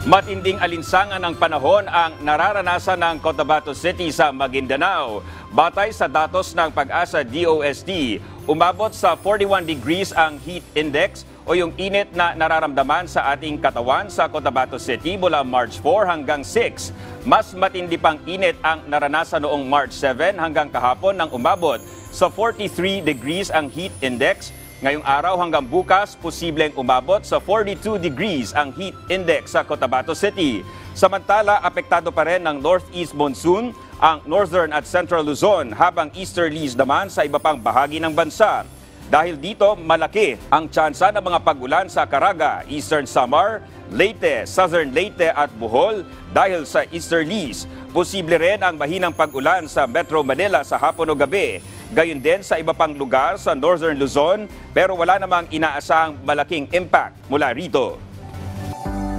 Matinding alinsangan ng panahon ang nararanasan ng Cotabato City sa Maguindanao. Batay sa datos ng Pag-asa DOST, umabot sa 41 degrees ang heat index o yung init na nararamdaman sa ating katawan sa Cotabato City mula March 4 hanggang 6. Mas matindi pang init ang naranasan noong March 7 hanggang kahapon nang umabot sa 43 degrees ang heat index. Ngayong araw hanggang bukas, posibleng umabot sa 42 degrees ang heat index sa Cotabato City. Samantala, apektado pa rin ng northeast monsoon ang northern at central Luzon habang easterlies naman sa iba pang bahagi ng bansa. Dahil dito, malaki ang tsansa ng mga pag-ulan sa Caraga, Eastern Samar, Leyte, Southern Leyte at Bohol dahil sa easterlies. Posible rin ang mahinang pag-ulan sa Metro Manila sa hapon o gabi. Gayon din sa iba pang lugar sa Northern Luzon pero wala namang inaasahang malaking impact mula rito.